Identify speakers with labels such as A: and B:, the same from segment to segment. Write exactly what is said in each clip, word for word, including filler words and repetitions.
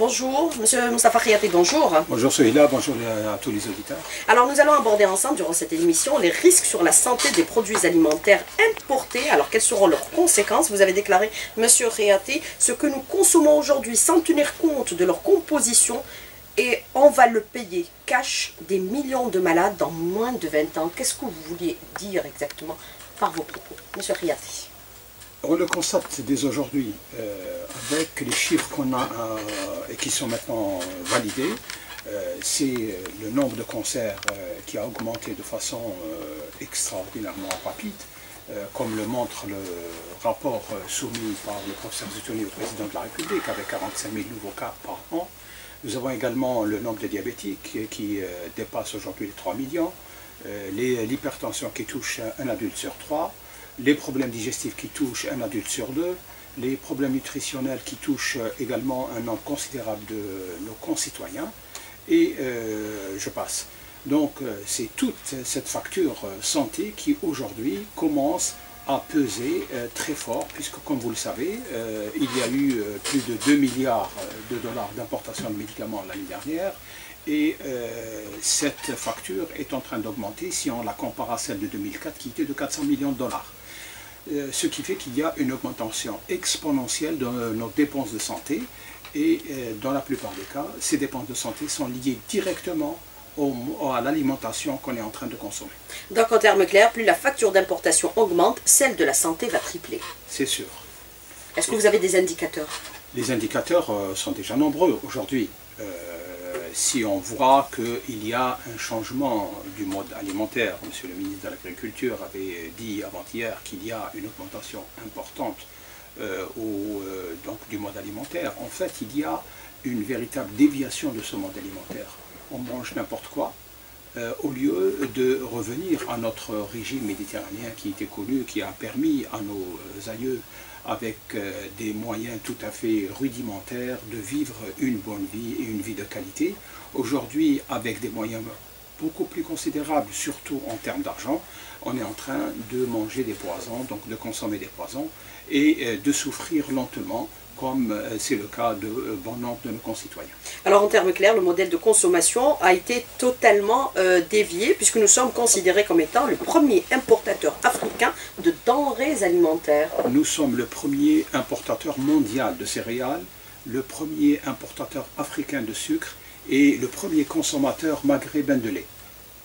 A: Bonjour, Monsieur Moustapha Khiati, bonjour.
B: Bonjour Sohila, bonjour à tous les auditeurs.
A: Alors nous allons aborder ensemble durant cette émission les risques sur la santé des produits alimentaires importés. Alors quelles seront leurs conséquences? Vous avez déclaré, Monsieur Khiati, ce que nous consommons aujourd'hui sans tenir compte de leur composition et on va le payer cash des millions de malades dans moins de vingt ans. Qu'est-ce que vous vouliez dire exactement par vos propos, Monsieur Khiati?
B: On le constate dès aujourd'hui, euh, avec les chiffres qu'on a euh, et qui sont maintenant validés, euh, c'est le nombre de cancers euh, qui a augmenté de façon euh, extraordinairement rapide, euh, comme le montre le rapport euh, soumis par le professeur Zitouni au président de la République, avec quarante-cinq mille nouveaux cas par an. Nous avons également le nombre de diabétiques qui euh, dépasse aujourd'hui les trois millions, euh, l'hypertension qui touche un adulte sur trois, les problèmes digestifs qui touchent un adulte sur deux, les problèmes nutritionnels qui touchent également un nombre considérable de nos concitoyens, et euh, je passe. Donc euh, c'est toute cette facture euh, santé qui aujourd'hui commence à peser euh, très fort, puisque comme vous le savez, euh, il y a eu euh, plus de deux milliards de dollars d'importation de médicaments l'année dernière, et euh, cette facture est en train d'augmenter si on la compare à celle de deux mille quatre qui était de quatre cents millions de dollars. Euh, ce qui fait qu'il y a une augmentation exponentielle de nos dépenses de santé, et euh, dans la plupart des cas, ces dépenses de santé sont liées directement au, à l'alimentation qu'on est en train de consommer.
A: Donc en termes clairs, plus la facture d'importation augmente, celle de la santé va tripler.
B: C'est sûr.
A: Est-ce que vous avez des indicateurs?
B: Les indicateurs euh, sont déjà nombreux aujourd'hui. Euh, si on voit qu'il y a un changement du mode alimentaire, Monsieur le ministre de l'Agriculture avait dit avant-hier qu'il y a une augmentation importante euh, au, euh, donc, du mode alimentaire. En fait, il y a une véritable déviation de ce mode alimentaire. On mange n'importe quoi, euh, au lieu de revenir à notre régime méditerranéen qui était connu, qui a permis à nos aïeux, avec euh, des moyens tout à fait rudimentaires, de vivre une bonne vie et une vie de qualité. Aujourd'hui, avec des moyens beaucoup plus considérables, surtout en termes d'argent, on est en train de manger des poisons, donc de consommer des poisons, et euh, de souffrir lentement, comme euh, c'est le cas de euh, bon nombre de nos concitoyens.
A: Alors en termes clairs, le modèle de consommation a été totalement euh, dévié, puisque nous sommes considérés comme étant le premier importateur africain de denrées alimentaires.
B: Nous sommes le premier importateur mondial de céréales, le premier importateur africain de sucre et le premier consommateur maghrébin de lait.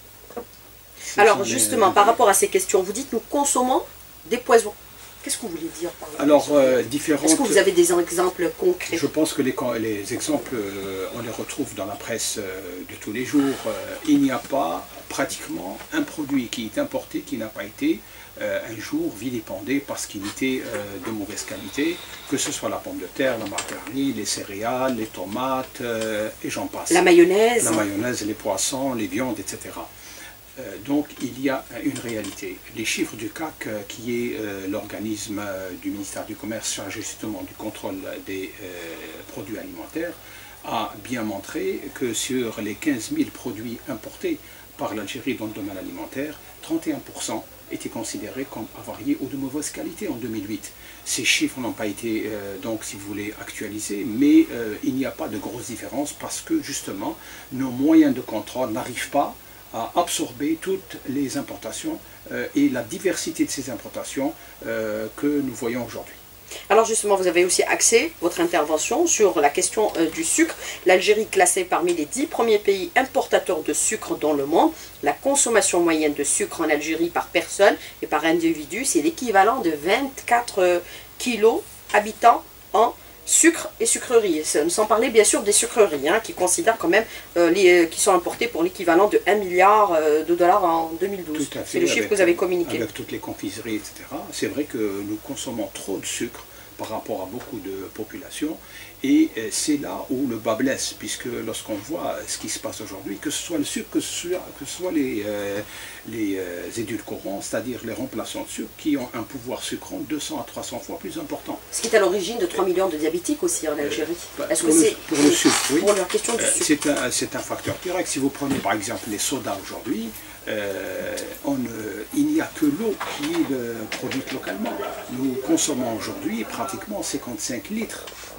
A: Alors justement, par rapport à ces questions, vous dites nous consommons des poisons. Qu'est-ce que vous voulez dire par là?
B: Alors, euh, différentes...
A: Est-ce que vous avez des exemples concrets?
B: Je pense que les, les exemples, euh, on les retrouve dans la presse euh, de tous les jours. Euh, il n'y a pas pratiquement un produit qui est importé qui n'a pas été euh, un jour vilipendé parce qu'il était euh, de mauvaise qualité, que ce soit la pomme de terre, la margarine, les céréales, les tomates, euh, et j'en passe.
A: La mayonnaise.
B: La mayonnaise, les poissons, les viandes, et cetera. Donc il y a une réalité. Les chiffres du C A C, qui est euh, l'organisme euh, du ministère du Commerce chargé justement du contrôle des euh, produits alimentaires, a bien montré que sur les quinze mille produits importés par l'Algérie dans le domaine alimentaire, trente et un pour cent étaient considérés comme avariés ou de mauvaise qualité en deux mille huit. Ces chiffres n'ont pas été, euh, donc, si vous voulez, actualisés, mais euh, il n'y a pas de grosse différence parce que justement, nos moyens de contrôle n'arrivent pas à absorber toutes les importations euh, et la diversité de ces importations euh, que nous voyons aujourd'hui.
A: Alors justement, vous avez aussi axé votre intervention sur la question euh, du sucre. L'Algérie classée parmi les dix premiers pays importateurs de sucre dans le monde. La consommation moyenne de sucre en Algérie par personne et par individu, c'est l'équivalent de vingt-quatre kilos habitants en sucre et sucreries, sans parler bien sûr des sucreries, hein, qui considèrent quand même, euh, les, euh, qui sont importées pour l'équivalent de un milliard euh, de dollars en deux mille douze. C'est le chiffre que vous avez communiqué.
B: Avec toutes les confiseries, et cetera. C'est vrai que nous consommons trop de sucre par rapport à beaucoup de populations, et c'est là où le bas blesse, puisque lorsqu'on voit ce qui se passe aujourd'hui, que ce soit le sucre, que ce soit, que ce soit les, euh, les euh, édulcorants, c'est-à-dire les remplaçants de sucre, qui ont un pouvoir sucrant deux cents à trois cents fois plus important.
A: Ce qui est à l'origine de trois millions de diabétiques aussi en Algérie.
B: Euh,
A: Est-ce que c'est
B: pour le sucre, oui.
A: Pour la question du sucre.
B: Euh, c'est un, un facteur direct. Si vous prenez par exemple les sodas aujourd'hui, Euh, on, euh, il n'y a que l'eau qui est euh, produite localement. Nous consommons aujourd'hui pratiquement cinquante-cinq litres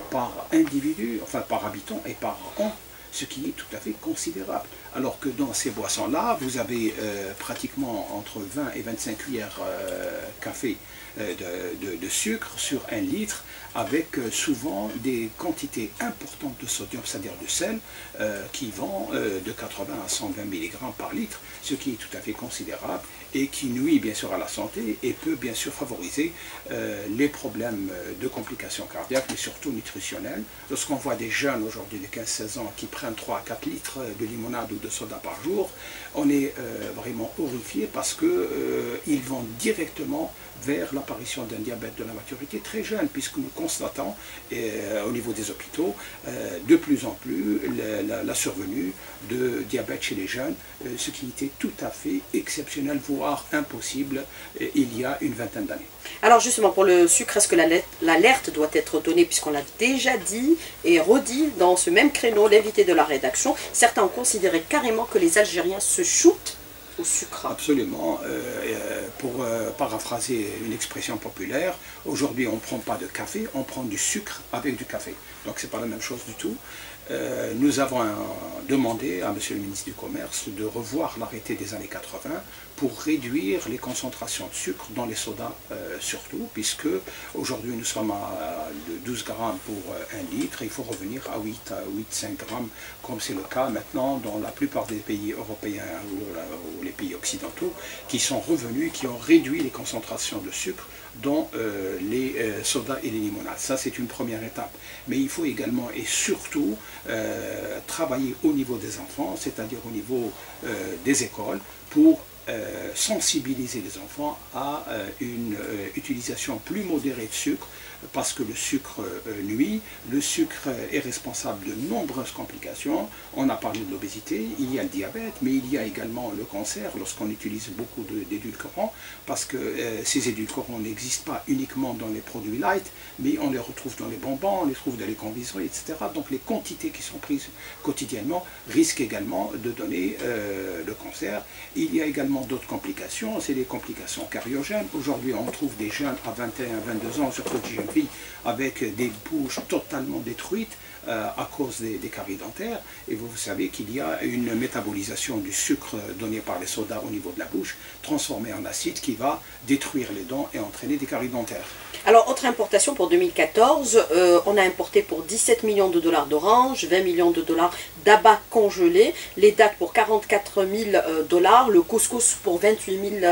B: par individu, enfin par habitant et par an, ce qui est tout à fait considérable. Alors que dans ces boissons-là, vous avez euh, pratiquement entre vingt et vingt-cinq cuillères euh, café euh, de, de, de sucre sur un litre, avec euh, souvent des quantités importantes de sodium, c'est-à-dire de sel, euh, qui vont euh, de quatre-vingts à cent vingt milligrammes par litre, ce qui est tout à fait considérable et qui nuit bien sûr à la santé et peut bien sûr favoriser euh, les problèmes de complications cardiaques, mais surtout nutritionnelles. Lorsqu'on voit des jeunes aujourd'hui de quinze à seize ans qui prennent trois à quatre litres de limonade ou de soda par jour, on est euh, vraiment horrifié parce qu'ils euh, vont directement vers l'apparition d'un diabète de la maturité très jeune, puisque nous constatons euh, au niveau des hôpitaux euh, de plus en plus la, la, la survenue de diabète chez les jeunes, euh, ce qui était tout à fait exceptionnel, voire impossible euh, il y a une vingtaine d'années.
A: Alors justement, pour le sucre, est-ce que l'alerte doit être donnée, puisqu'on l'a déjà dit et redit dans ce même créneau, l'invité de la rédaction, certains ont considéré carrément que les Algériens se shootent au sucre.
B: Absolument. Euh, pour euh, paraphraser une expression populaire, aujourd'hui on ne prend pas de café, on prend du sucre avec du café. Donc c'est pas la même chose du tout. Euh, nous avons un, demandé à Monsieur le ministre du Commerce de revoir l'arrêté des années quatre-vingt pour réduire les concentrations de sucre dans les sodas euh, surtout, puisque aujourd'hui nous sommes à douze grammes pour un litre, et il faut revenir à huit à cinq grammes, comme c'est le cas maintenant dans la plupart des pays européens ou, ou les pays occidentaux, qui sont revenus, qui ont réduit les concentrations de sucre dans euh, les euh, sodas et les limonades. Ça, c'est une première étape. Mais il faut également et surtout euh, travailler au niveau des enfants, c'est-à-dire au niveau euh, des écoles, pour euh, sensibiliser les enfants à euh, une euh, utilisation plus modérée de sucre, parce que le sucre euh, nuit, le sucre est responsable de nombreuses complications. On a parlé de l'obésité, il y a le diabète, mais il y a également le cancer lorsqu'on utilise beaucoup d'édulcorants, parce que euh, ces édulcorants n'existent pas uniquement dans les produits light, mais on les retrouve dans les bonbons, on les trouve dans les confiseries, et cetera. Donc les quantités qui sont prises quotidiennement risquent également de donner euh, le cancer. Il y a également d'autres complications, c'est les complications cariogènes. Aujourd'hui, on trouve des jeunes à vingt et un à vingt-deux ans, surtout des jeunes filles, avec des bouches totalement détruites euh, à cause des, des caries dentaires. Et vous, vous savez qu'il y a une métabolisation du sucre donné par les sodas au niveau de la bouche, transformé en acide, qui va détruire les dents et entraîner des caries dentaires.
A: Alors, autre importation pour deux mille quatorze, euh, on a importé pour dix-sept millions de dollars d'orange, vingt millions de dollars d'abats congelés, les dattes pour quarante-quatre mille dollars, le couscous pour vingt-huit mille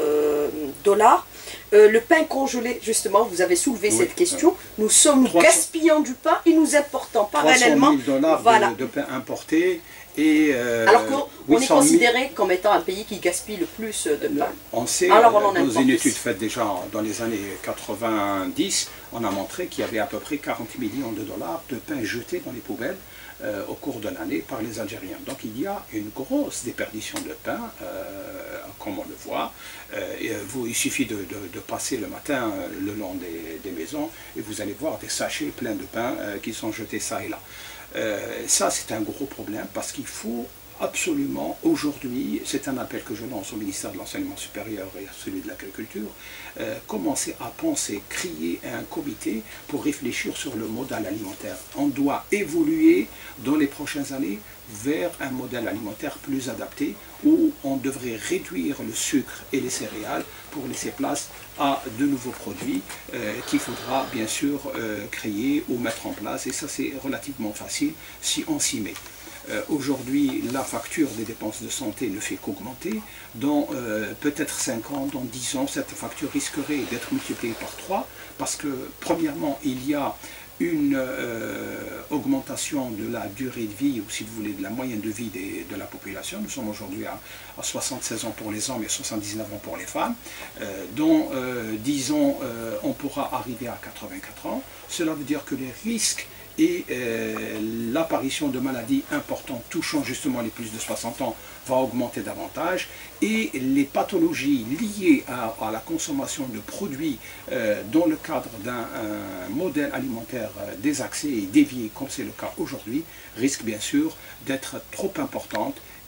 A: dollars. Euh, le pain congelé, justement, vous avez soulevé oui, cette question. Oui. Nous sommes trois cents, gaspillants du pain et nous importons parallèlement.
B: trois cent mille dollars voilà. de, de pain importé. Et, euh,
A: Alors qu'on est considéré comme étant un pays qui gaspille le plus de pain.
B: On sait, Alors, on dans une étude faite déjà dans les années quatre-vingt-dix, on a montré qu'il y avait à peu près quarante millions de dollars de pain jetés dans les poubelles euh, au cours de l'année par les Algériens. Donc il y a une grosse déperdition de pain, euh, comme on le voit. Euh, et vous, il suffit de, de, de passer le matin euh, le long des, des maisons et vous allez voir des sachets pleins de pain euh, qui sont jetés ça et là. Euh, ça, c'est un gros problème parce qu'il faut absolument, aujourd'hui, c'est un appel que je lance au ministère de l'Enseignement supérieur et à celui de l'Agriculture, euh, commencer à penser, créer un comité pour réfléchir sur le modèle alimentaire. On doit évoluer dans les prochaines années vers un modèle alimentaire plus adapté où on devrait réduire le sucre et les céréales pour laisser place à de nouveaux produits euh, qu'il faudra bien sûr euh, créer ou mettre en place, et ça c'est relativement facile si on s'y met. Euh, Aujourd'hui, la facture des dépenses de santé ne fait qu'augmenter. Dans euh, peut-être cinq ans, dans dix ans, cette facture risquerait d'être multipliée par trois parce que, premièrement, il y a une euh, augmentation de la durée de vie, ou si vous voulez, de la moyenne de vie des, de la population. Nous sommes aujourd'hui à, à soixante-seize ans pour les hommes et soixante-dix-neuf ans pour les femmes. Euh, dans euh, dix ans, euh, on pourra arriver à quatre-vingt-quatre ans. Cela veut dire que les risques et euh, l'apparition de maladies importantes touchant justement les plus de soixante ans va augmenter davantage, et les pathologies liées à, à la consommation de produits euh, dans le cadre d'un modèle alimentaire euh, désaxé et dévié comme c'est le cas aujourd'hui risquent bien sûr d'être trop importantes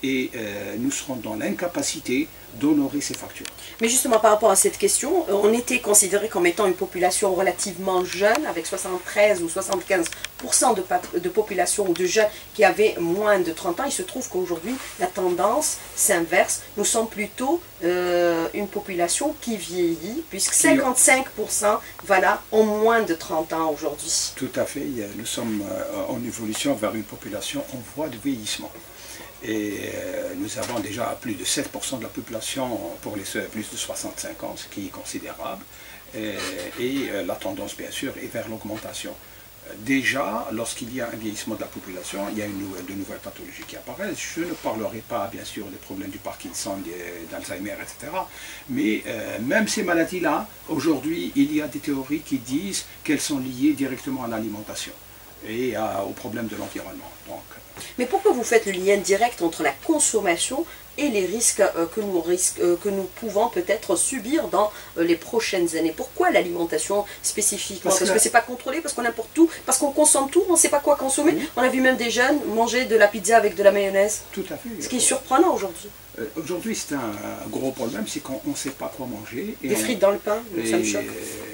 B: et euh, nous serons dans l'incapacité d'honorer ces factures.
A: Mais justement, par rapport à cette question, on était considéré comme étant une population relativement jeune, avec soixante-treize ou soixante-quinze pour cent de, de population ou de jeunes qui avaient moins de trente ans. Il se trouve qu'aujourd'hui, la tendance s'inverse. Nous sommes plutôt euh, une population qui vieillit, puisque cinquante-cinq pour cent voilà, ont moins de trente ans aujourd'hui.
B: Tout à fait. Nous sommes en évolution vers une population en voie de vieillissement. Et euh, nous avons déjà plus de sept pour cent de la population pour les plus de soixante-cinq ans, ce qui est considérable. Et, et euh, la tendance, bien sûr, est vers l'augmentation. Déjà, lorsqu'il y a un vieillissement de la population, il y a une nouvelle, de nouvelles pathologies qui apparaissent. Je ne parlerai pas, bien sûr, des problèmes du Parkinson, d'Alzheimer, et cetera. Mais euh, même ces maladies-là, aujourd'hui, il y a des théories qui disent qu'elles sont liées directement à l'alimentation et à, aux problèmes de l'environnement. Donc,
A: mais pourquoi vous faites le lien direct entre la consommation et les risques euh, que, nous risque, euh, que nous pouvons peut-être subir dans euh, les prochaines années? Pourquoi l'alimentation spécifiquement? Parce, parce que, que c'est pas contrôlé, parce qu'on importe tout, parce qu'on consomme tout, on ne sait pas quoi consommer. Oui. On a vu même des jeunes manger de la pizza avec de la mayonnaise.
B: Tout à fait.
A: Ce qui est surprenant aujourd'hui.
B: Euh, aujourd'hui, c'est un gros problème, c'est qu'on ne sait pas quoi manger.
A: Et des
B: on...
A: frites dans le pain, et, ça me choque.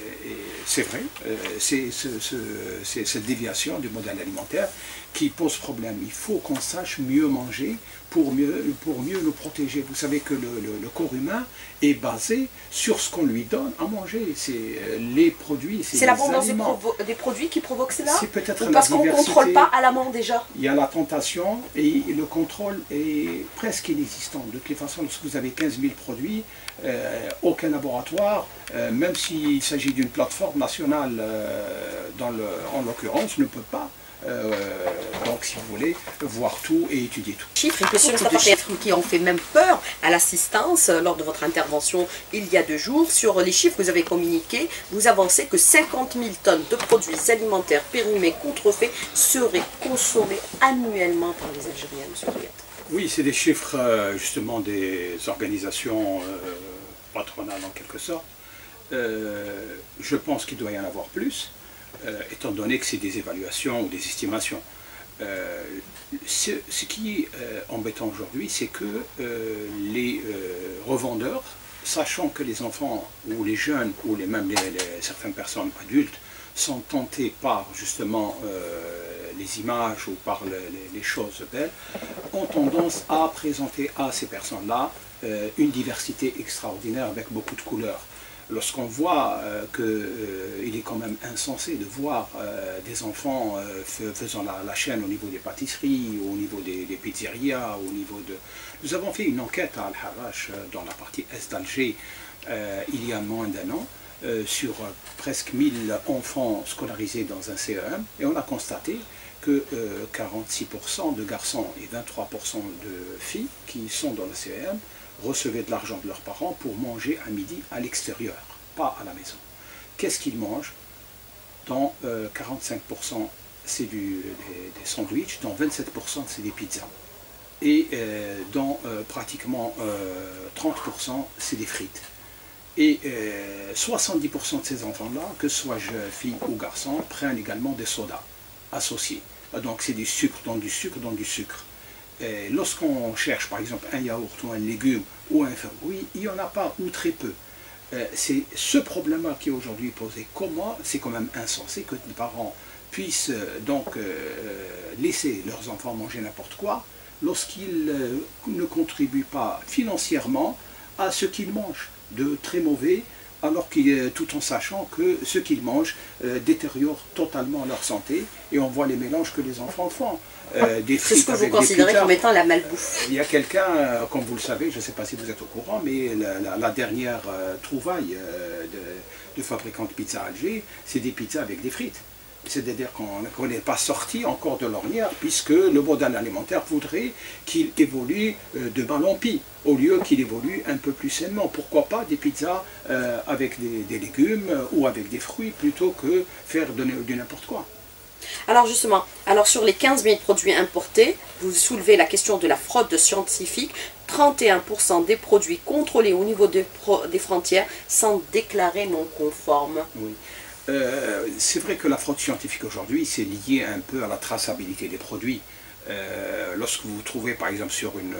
B: C'est vrai, euh, c'est ce, ce, cette déviation du modèle alimentaire qui pose problème. Il faut qu'on sache mieux manger pour mieux, pour mieux nous protéger. Vous savez que le, le, le corps humain est basé sur ce qu'on lui donne à manger. C'est euh, les produits, c'est
A: l'abondance des, des produits qui provoque cela?
B: C'est peut-être
A: parce qu'on ne contrôle pas à l'amont déjà.
B: Il y a la tentation et le contrôle est presque inexistant. De toute façon, lorsque vous avez quinze mille produits, euh, aucun laboratoire, euh, même s'il s'agit d'une plateforme nationale, euh, dans le, en l'occurrence, ne peut pas. Euh, donc si vous voulez voir tout et étudier tout.
A: Chiffres, et sur de chiffres qui ont fait même peur à l'assistance lors de votre intervention il y a deux jours. Sur les chiffres que vous avez communiqués, vous avancez que cinquante mille tonnes de produits alimentaires périmés contrefaits seraient consommés annuellement par les Algériens, monsieur Riyad.
B: Oui, c'est des chiffres justement des organisations euh, patronales en quelque sorte. Euh, je pense qu'il doit y en avoir plus. Euh, étant donné que c'est des évaluations ou des estimations. Euh, ce, ce qui est euh, embêtant aujourd'hui, c'est que euh, les euh, revendeurs, sachant que les enfants ou les jeunes ou les, même les, les, certaines personnes adultes sont tentés par justement euh, les images ou par le, les, les choses belles, ont tendance à présenter à ces personnes-là euh, une diversité extraordinaire avec beaucoup de couleurs. Lorsqu'on voit euh, qu'il euh, est quand même insensé de voir euh, des enfants euh, faisant la, la chaîne au niveau des pâtisseries, au niveau des, des pizzerias, au niveau de... Nous avons fait une enquête à Al-Harrach, euh, dans la partie est d'Alger, euh, il y a moins d'un an, euh, sur euh, presque mille enfants scolarisés dans un C E M, et on a constaté que euh, quarante-six pour cent de garçons et vingt-trois pour cent de filles qui sont dans le C E M recevaient de l'argent de leurs parents pour manger à midi à l'extérieur, pas à la maison. Qu'est-ce qu'ils mangent? Dans euh, quarante-cinq pour cent c'est des, des sandwichs, dans vingt-sept pour cent c'est des pizzas. Et euh, dans euh, pratiquement euh, trente pour cent c'est des frites. Et euh, soixante-dix pour cent de ces enfants-là, que ce soit filles ou garçons, prennent également des sodas associés. Donc c'est du sucre dans du sucre dans du sucre. Lorsqu'on cherche par exemple un yaourt ou un légume ou un fruit, il n'y en a pas ou très peu. Euh, c'est ce problème-là qui est aujourd'hui posé. Comment, c'est quand même insensé que les parents puissent euh, donc euh, laisser leurs enfants manger n'importe quoi lorsqu'ils euh, ne contribuent pas financièrement à ce qu'ils mangent de très mauvais, alors qu'il, tout en sachant que ce qu'ils mangent euh, détériore totalement leur santé, et on voit les mélanges que les enfants font. Euh,
A: c'est ce que vous considérez comme étant la malbouffe.
B: Il y a quelqu'un, euh, comme vous le savez, je ne sais pas si vous êtes au courant, mais la, la, la dernière euh, trouvaille euh, de, de fabricants de pizza à Alger, c'est des pizzas avec des frites. C'est-à-dire qu'on n'est pas sorti encore de l'ornière, puisque le modèle alimentaire voudrait qu'il évolue euh, de mal en pis, au lieu qu'il évolue un peu plus sainement. Pourquoi pas des pizzas euh, avec des, des légumes euh, ou avec des fruits, plutôt que faire de, de n'importe quoi.
A: Alors justement, alors sur les quinze mille produits importés, vous soulevez la question de la fraude scientifique. trente et un pour cent des produits contrôlés au niveau de, des frontières sont déclarés non conformes.
B: Oui. Euh, c'est vrai que la fraude scientifique aujourd'hui, c'est lié un peu à la traçabilité des produits. Euh, lorsque vous trouvez par exemple sur une,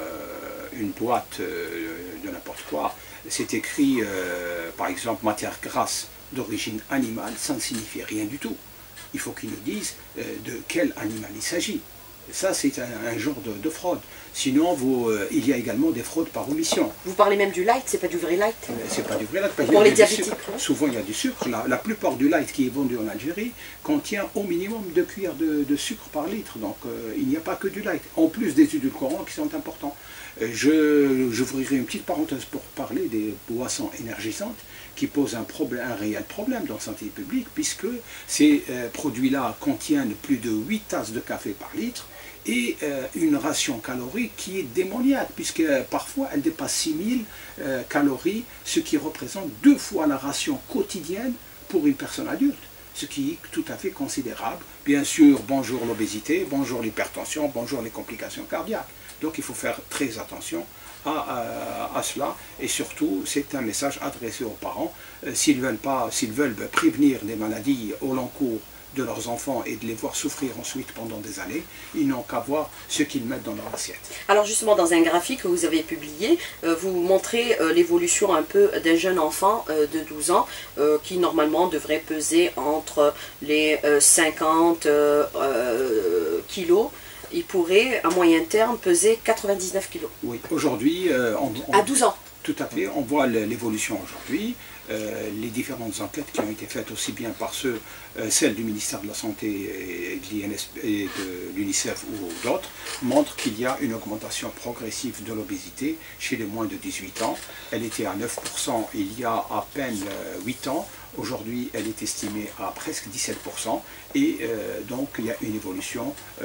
B: euh, une boîte euh, de n'importe quoi, c'est écrit euh, par exemple matière grasse d'origine animale, ça ne signifie rien du tout. Il faut qu'ils nous disent euh, de quel animal il s'agit. Ça, c'est un, un genre de, de fraude. Sinon, vous, euh, il y a également des fraudes par omission.
A: Vous parlez même du light, c'est pas du vrai light?
B: C'est pas du vrai light.
A: Pour les diabétiques.
B: Souvent, il y a du sucre. La, la plupart du light qui est vendu en Algérie contient au minimum deux cuillères de, de sucre par litre. Donc, euh, il n'y a pas que du light. En plus des édulcorants qui sont importants. Euh, je j'ouvrirai une petite parenthèse pour parler des boissons énergisantes qui posent un, problème, un réel problème dans la santé publique, puisque ces euh, produits-là contiennent plus de huit tasses de café par litre, et euh, une ration calorique qui est démoniaque, puisque euh, parfois elle dépasse six mille euh, calories, ce qui représente deux fois la ration quotidienne pour une personne adulte, ce qui est tout à fait considérable. Bien sûr, bonjour l'obésité, bonjour l'hypertension, bonjour les complications cardiaques. Donc il faut faire très attention à, à, à cela, et surtout c'est un message adressé aux parents. Euh, s'ils veulent pas, s'ils veulent prévenir des maladies au long cours de leurs enfants et de les voir souffrir ensuite pendant des années, ils n'ont qu'à voir ce qu'ils mettent dans leur assiette.
A: Alors justement, dans un graphique que vous avez publié, euh, vous montrez euh, l'évolution un peu d'un jeune enfant euh, de douze ans euh, qui normalement devrait peser entre les euh, cinquante euh, euh, kilos. Il pourrait à moyen terme peser quatre-vingt-dix-neuf kilos.
B: Oui, aujourd'hui... Euh, on, on,
A: à douze ans.
B: Tout à fait, on voit l'évolution aujourd'hui. Euh, les différentes enquêtes qui ont été faites aussi bien par ceux, euh, celles du ministère de la Santé et de l'I N S P et de l'UNICEF ou d'autres, montrent qu'il y a une augmentation progressive de l'obésité chez les moins de dix-huit ans. Elle était à neuf pour cent il y a à peine euh, huit ans. Aujourd'hui, elle est estimée à presque dix-sept pour cent. Et euh, donc, il y a une évolution euh,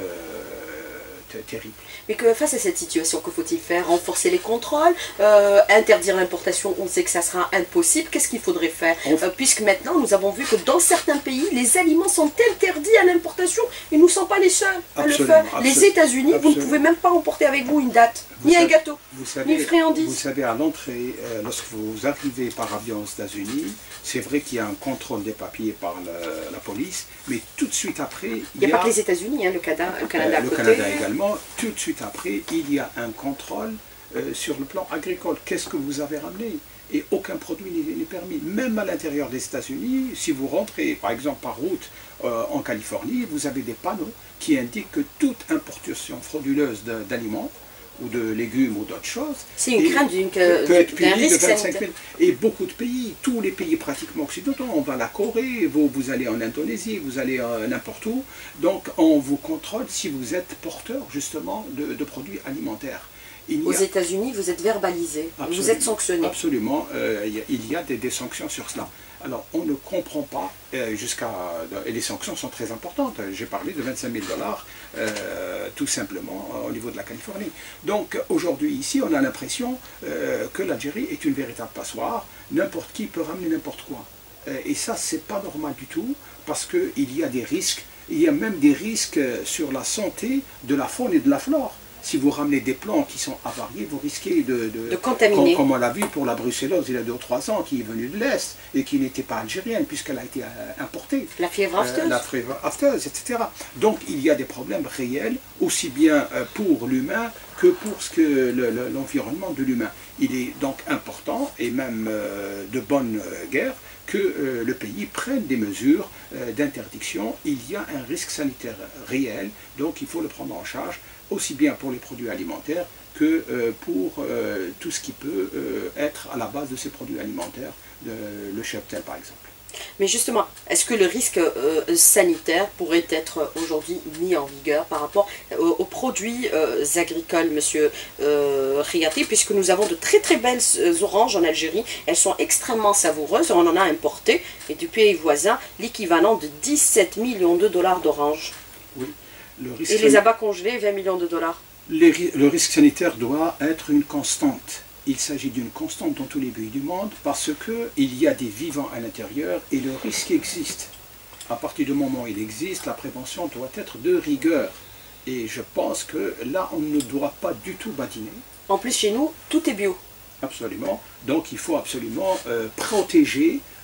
B: terrible.
A: Mais que face à cette situation, que faut-il faire? Renforcer les contrôles, euh, interdire l'importation, on sait que ça sera impossible. Qu'est-ce qu'il faudrait faire? euh, Puisque maintenant, nous avons vu que dans certains pays, les aliments sont interdits à l'importation et nous ne sommes pas les seuls à le faire. Les États-Unis, vous ne pouvez même pas emporter avec vous une date, vous ni savez, un gâteau,
B: vous savez,
A: ni une friandise.
B: Vous savez, à l'entrée, euh, lorsque vous arrivez par avion aux États-Unis, c'est vrai qu'il y a un contrôle des papiers par le, la police, mais tout de suite après...
A: Il n'y a, a pas que les États-Unis, hein, le Canada, le Canada
B: euh,
A: à
B: le
A: côté.
B: Canada également. Tout de suite après, il y a un contrôle euh, sur le plan agricole. Qu'est-ce que vous avez ramené? Et aucun produit n'est permis. Même à l'intérieur des États-Unis, si vous rentrez par exemple par route euh, en Californie, vous avez des panneaux qui indiquent que toute importation frauduleuse d'aliments ou de légumes ou d'autres choses,
A: c'est une crainte d'une
B: peut être punie de vingt-cinq mille. Et beaucoup de pays, tous les pays pratiquement occidentaux, on va à la Corée, vous, vous allez en Indonésie, vous allez n'importe où, donc on vous contrôle si vous êtes porteur justement de, de produits alimentaires.
A: Aux États-Unis, vous êtes verbalisé, absolument, vous êtes sanctionné.
B: Absolument, euh, il y a des, des sanctions sur cela. Alors, on ne comprend pas, euh, jusqu'à... Et les sanctions sont très importantes. J'ai parlé de vingt-cinq mille dollars, euh, tout simplement, au niveau de la Californie. Donc, aujourd'hui, ici, on a l'impression euh, que l'Algérie est une véritable passoire. N'importe qui peut ramener n'importe quoi. Euh, et ça, c'est pas normal du tout, parce qu'il y a des risques. Il y a même des risques sur la santé de la faune et de la flore. Si vous ramenez des plants qui sont avariés, vous risquez de, de,
A: de contaminer.
B: Comme, comme on l'a vu pour la brucellose il y a deux ou trois ans, qui est venue de l'Est et qui n'était pas algérienne puisqu'elle a été euh, importée.
A: La fièvre afteuse.
B: Euh, la fièvre afteuse, et cetera. Donc il y a des problèmes réels, aussi bien euh, pour l'humain que pour ce que l'environnement le, de l'humain. Il est donc important, et même euh, de bonne euh, guerre, que euh, le pays prenne des mesures euh, d'interdiction. Il y a un risque sanitaire réel, donc il faut le prendre en charge, aussi bien pour les produits alimentaires que euh, pour euh, tout ce qui peut euh, être à la base de ces produits alimentaires, de, le cheptel par exemple.
A: Mais justement, est-ce que le risque euh, sanitaire pourrait être aujourd'hui mis en vigueur par rapport aux, aux produits euh, agricoles, monsieur euh, Riati, puisque nous avons de très très belles oranges en Algérie, elles sont extrêmement savoureuses, on en a importé, et du pays voisin, l'équivalent de dix-sept millions de dollars d'oranges.
B: Oui. Le risque
A: et les abats congelés, vingt millions de dollars.
B: Les, le risque sanitaire doit être une constante. Il s'agit d'une constante dans tous les pays du monde parce qu'il y a des vivants à l'intérieur et le risque existe. À partir du moment où il existe, la prévention doit être de rigueur. Et je pense que là, on ne doit pas du tout badiner.
A: En plus, chez nous, tout est bio.
B: Absolument. Donc il faut absolument euh, protéger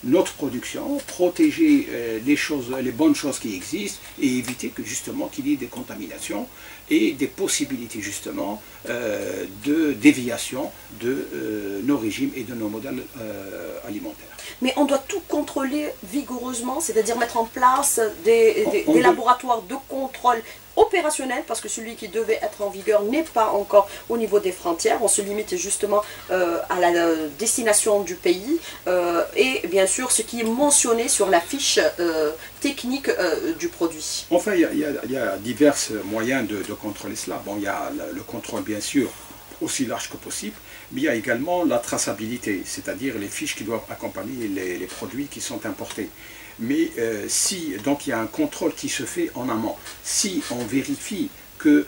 B: notre production, protéger euh, les choses, les bonnes choses qui existent et éviter que justement qu'il y ait des contaminations et des possibilités justement euh, de déviation de euh, nos régimes et de nos modèles euh, alimentaires.
A: Mais on doit tout contrôler vigoureusement, c'est-à-dire mettre en place des, des, des laboratoires de contrôle opérationnel, parce que celui qui devait être en vigueur n'est pas encore au niveau des frontières. On se limite justement euh, à la euh, destination du pays euh, et bien sûr ce qui est mentionné sur la fiche euh, technique euh, du produit.
B: Enfin, il y a, il y a, il y a divers moyens de, de contrôler cela. Bon, il y a le, le contrôle bien sûr aussi large que possible, mais il y a également la traçabilité, c'est-à-dire les fiches qui doivent accompagner les, les produits qui sont importés. Mais euh, si, donc il y a un contrôle qui se fait en amont. Si on vérifie que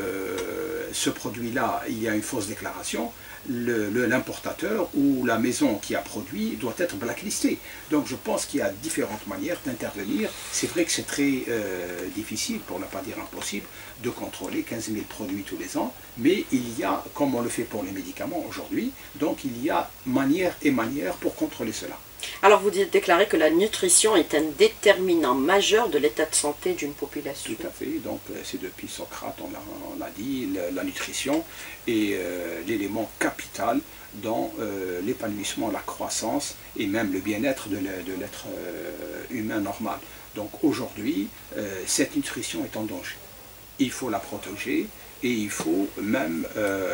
B: euh, ce produit-là, il y a une fausse déclaration, l'importateur ou la maison qui a produit doit être blacklisté. Donc je pense qu'il y a différentes manières d'intervenir. C'est vrai que c'est très euh, difficile, pour ne pas dire impossible, de contrôler quinze mille produits tous les ans, mais il y a, comme on le fait pour les médicaments aujourd'hui, donc il y a manière et manière pour contrôler cela.
A: Alors vous déclarez que la nutrition est un déterminant majeur de l'état de santé d'une population.
B: Tout à fait, donc c'est depuis Socrate, on l'a on a dit, la, la nutrition est euh, l'élément capital dans euh, l'épanouissement, la croissance et même le bien-être de l'être euh, humain normal. Donc aujourd'hui, euh, cette nutrition est en danger. Il faut la protéger et il faut même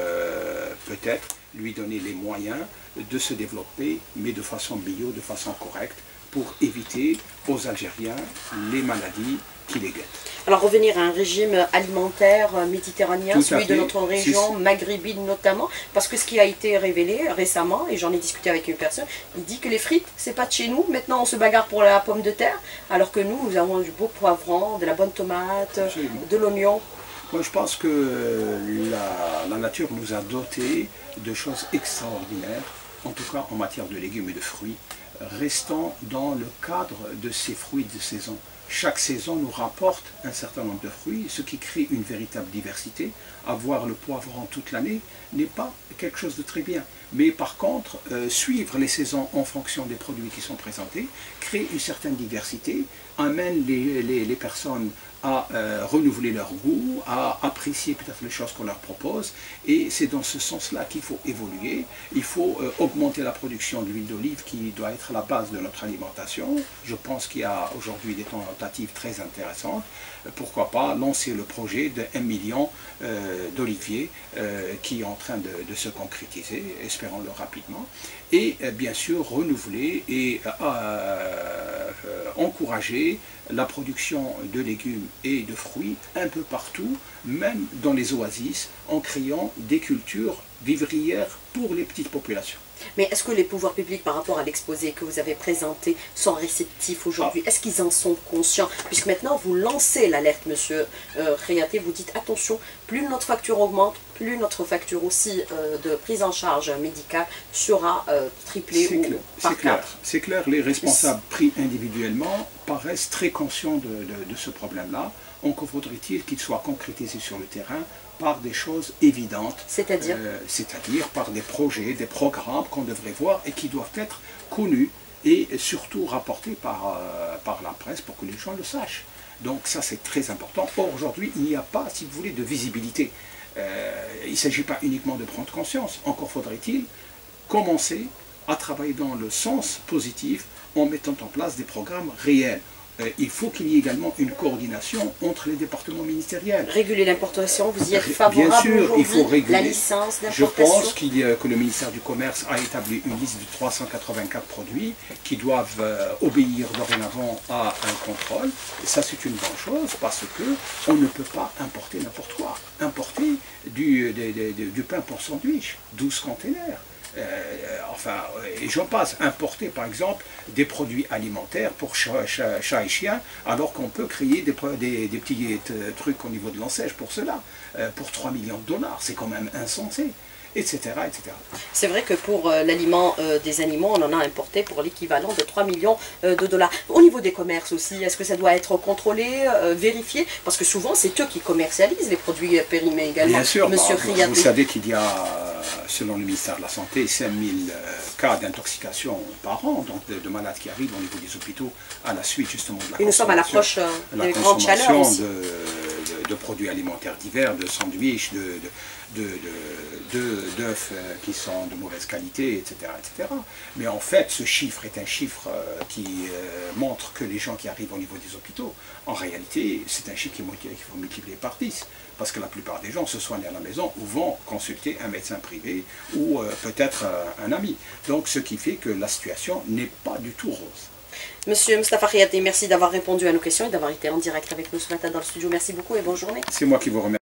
B: euh, peut-être lui donner les moyens de se développer, mais de façon bio, de façon correcte, pour éviter aux Algériens les maladies qui les guettent.
A: Alors revenir à un régime alimentaire méditerranéen,
B: Tout
A: celui
B: fait.
A: de notre région maghrébine notamment, parce que ce qui a été révélé récemment, et j'en ai discuté avec une personne, il dit que les frites, c'est pas de chez nous, maintenant on se bagarre pour la pomme de terre, alors que nous, nous avons du beau poivron, de la bonne tomate, Absolument. de l'oignon.
B: Moi je pense que la, la nature nous a dotés de choses extraordinaires, en tout cas en matière de légumes et de fruits, restant dans le cadre de ces fruits de saison. Chaque saison nous rapporte un certain nombre de fruits, ce qui crée une véritable diversité. Avoir le poivron toute l'année n'est pas quelque chose de très bien. Mais par contre, euh, suivre les saisons en fonction des produits qui sont présentés, crée une certaine diversité, amène les, les, les personnes à euh, renouveler leur goût, à apprécier peut-être les choses qu'on leur propose, et c'est dans ce sens-là qu'il faut évoluer. Il faut euh, augmenter la production d'huile d'olive qui doit être la base de notre alimentation. Je pense qu'il y a aujourd'hui des tentatives très intéressantes. Pourquoi pas lancer le projet de un million euh, d'oliviers euh, qui est en train de, de se concrétiser, espérons-le rapidement, et euh, bien sûr renouveler et euh, euh, encourager la production de légumes et de fruits un peu partout, même dans les oasis, en créant des cultures vivrières pour les petites populations.
A: Mais est-ce que les pouvoirs publics, par rapport à l'exposé que vous avez présenté, sont réceptifs aujourd'hui? Est-ce qu'ils en sont conscients? Puisque maintenant, vous lancez l'alerte, monsieur euh, Khriaté, vous dites attention, plus notre facture augmente, plus notre facture aussi euh, de prise en charge médicale sera euh, triplée ou
B: clair,
A: par quatre.
B: C'est clair, les responsables pris individuellement paraissent très conscients de, de, de ce problème-là. Encore faudrait-il qu'il soit concrétisé sur le terrain par des choses évidentes,
A: c'est-à-dire
B: euh, c'est-à-dire par des projets, des programmes qu'on devrait voir et qui doivent être connus et surtout rapportés par, euh, par la presse pour que les gens le sachent. Donc ça c'est très important. Or aujourd'hui il n'y a pas, si vous voulez, de visibilité. Euh, il ne s'agit pas uniquement de prendre conscience, encore faudrait-il commencer à travailler dans le sens positif en mettant en place des programmes réels. Euh, il faut qu'il y ait également une coordination entre les départements ministériels.
A: Réguler l'importation, vous y êtes favorable?
B: Bien sûr, il faut réguler.
A: La licence
B: d'importation. Je pense qu'il y a, que le ministère du Commerce a établi une liste de trois cent quatre-vingt-quatre produits qui doivent euh, obéir dorénavant à un contrôle. Et ça, c'est une bonne chose parce que on ne peut pas importer n'importe quoi. Importer du, du, du, du pain pour sandwich, douze containers. Euh, enfin, et j'en passe, importer par exemple des produits alimentaires pour chat, chat, chat et chien, alors qu'on peut créer des, des, des petits trucs au niveau de l'enseigne pour cela, euh, pour trois millions de dollars, c'est quand même insensé, et cetera et cetera.
A: C'est vrai que pour euh, l'aliment euh, des animaux, on en a importé pour l'équivalent de trois millions euh, de dollars. Au niveau des commerces aussi, est-ce que ça doit être contrôlé, euh, vérifié? Parce que souvent, c'est eux qui commercialisent les produits périmés également.
B: Bien sûr,
A: Monsieur
B: bah, vous, vous savez qu'il y a selon le ministère de la Santé, cinq mille euh, cas d'intoxication par an, donc de, de malades qui arrivent au niveau des hôpitaux à la suite justement de la
A: Et nous sommes à l'approche euh,
B: la
A: des grandes chaleurs
B: consommation
A: aussi.
B: de, de, de produits alimentaires divers, de sandwichs, de, de, de, de, de, d'œufs euh, qui sont de mauvaise qualité, et cetera, et cetera. Mais en fait, ce chiffre est un chiffre euh, qui euh, montre que les gens qui arrivent au niveau des hôpitaux, en réalité, c'est un chiffre qu'il faut multiplier par dix. Parce que la plupart des gens se soignent à la maison ou vont consulter un médecin privé ou euh, peut-être euh, un ami. Donc ce qui fait que la situation n'est pas du tout rose.
A: Monsieur Moustapha Khayati, merci d'avoir répondu à nos questions et d'avoir été en direct avec nous ce matin dans le studio. Merci beaucoup et bonne journée.
B: C'est moi qui vous remercie.